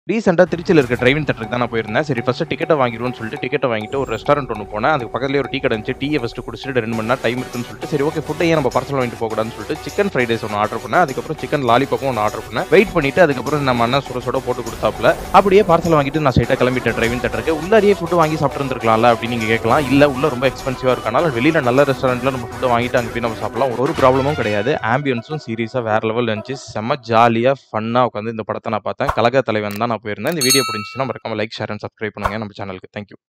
ரீசெண்டா திருச்சியில இருக்க டிரைவிங் தியேட்டருக்கு தான் நான் போயிருந்தேன். சரி ஃபர்ஸ்ட் டிக்கெட்ட வாங்கிருவோம்னு சொல்லிட்டு டிக்கெட்ட வாங்கிட்டு ஒரு ரெஸ்டாரண்ட் ஒண்ணு போனேன். அதுக்கு பக்கத்திலேயே ஒரு டீ கடை இருந்துச்சு. டீய ஃபர்ஸ்ட் குடிச்சிட்டு 2 மணி நேரம் டைம் இருக்குன்னு சொல்லிட்டு, சரி ஓகே ஃபுட்ட ஏன் நம்ம பார்சல் வாங்கிட்டு போகக்கூடாதுன்னு சொல்லிட்டு சிக்கன் ஃப்ரைட் ரைஸ் ஒண்ணு ஆர்டர் பண்ணேன். அதுக்கப்புறம் சிக்கன் லாலிபாப்பும் ஒண்ணு ஆர்டர் பண்ணேன். வெயிட் பண்ணிட்டு அதுக்கப்புறம் நம்ம அண்ணன் சுட சுட போட்டு குடுத்தாப்ல. அப்படியே பார்சல் வாங்கிட்டு நான் ஸ்ட்ரெயிட்டா கிளம்பிட்டேன் டிரைவிங் தியேட்டருக்கு. உள்ளாரியே ஃபுட் வாங்கி சாப்பிட்டு இருந்திருக்கலாம்ல அப்படின்னு நீங்க கேட்கலாம். இல்ல உள்ள ரொம்ப எக்ஸ்பென்சிவா இருக்கனால வெளியில நல்ல ரெஸ்டாரண்ட்ல நம்ம ஃபுட் வாங்கிட்டு அங்க போய் நம்ம சாப்பிடலாம். ஒரு ப்ராப்ளமும் கிடையாது. ஆம்பியன்ஸும் சீரியஸா வேற லெவல் இருந்துச்சு. செம்ம ஜாலியா ஃபன்னா உட்காந்து இந்த படத்த நான் பார்த்தேன். கலக தலைவன் தான் நான் போயிருந்தேன். இந்த வீடியோ பிடிச்சிருந்துச்சுன்னா மறக்காம லைக், ஷேர் அண்ட் சப்ஸ்கிரைப் பண்ணுங்க நம்ம சேனலுக்கு. Thank you.